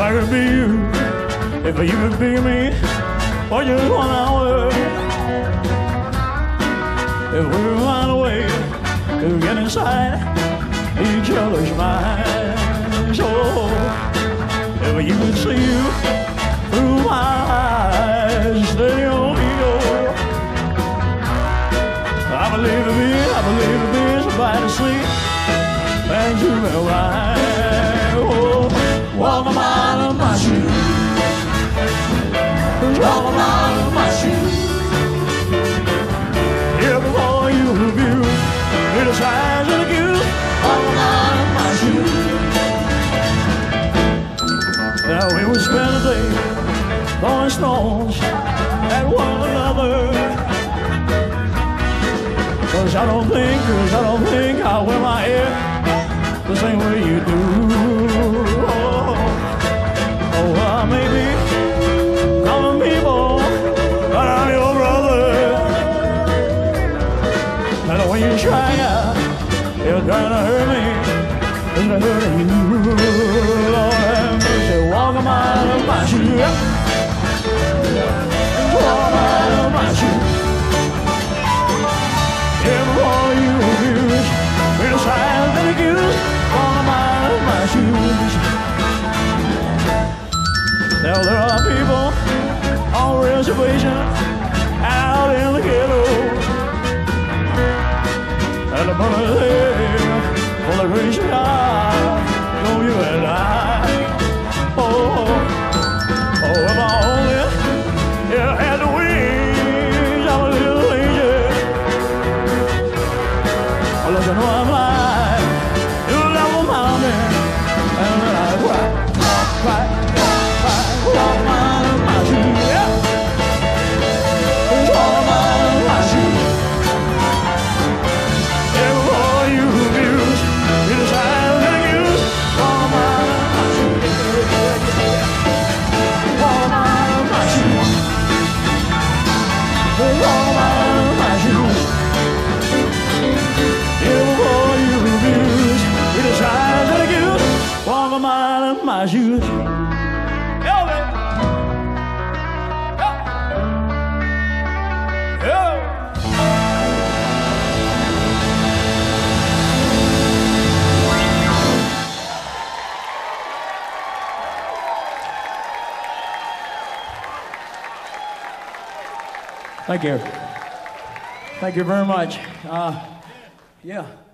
I could be you, if you could be me for just 1 hour, if we could find a way to get inside each other's minds. Oh, if you could see you through my eyes, then you'll go. I believe it be somebody sweet and to me right. Oh, walk a mile in my shoes, walk a mile in my shoes. Here before you abuse, criticize and accuse, walk a mile in my shoes. Now we would spend the day throwing stones at one another. Cause I don't think I wear my hair the same way you do. Oh, maybe common people, but I'm your brother. And when you try out, you're trying to hurt me, and I'm hurting you. Lord have mercy, walk a mile in my shoes, walk a mile in my shoes. Before you abuse, criticize and accuse, walk a mile in my shoes. Now there are people on reservation out in the ghetto, and the brothers here for the grace of God, know you and I. Oh, if I only had the wings of a little angel. Let you know I'm lying. You love my man, and then I cry, walk mile in my shoes, yeah. Walk mile in my shoes. Before you abuse, criticize and accuse, walk mile in my shoes, walk mile in my shoes, walk mile in my shoes. Before you abuse, criticize and accuse, walk a mile in my shoes. Thank you. Thank you very much. Yeah.